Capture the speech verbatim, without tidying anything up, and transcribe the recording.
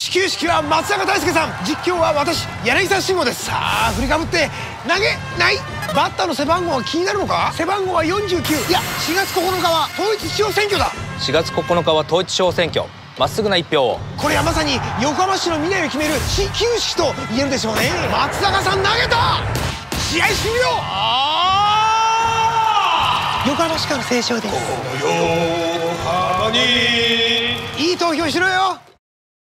始球式は松坂大輔さん、実況は私柳沢慎吾です。さあ振りかぶって投げない。バッターの背番号は気になるのか。背番号はよんじゅうきゅう。いやしがつここのかは統一地方選挙だ。 しがつここのかは統一地方選挙。まっすぐな一票を。 これはまさに横浜市の未来を決める始球式と言えるでしょうね。松坂さん投げた。試合終了。横浜市からの斉唱です。 横浜にいい投票しろよ。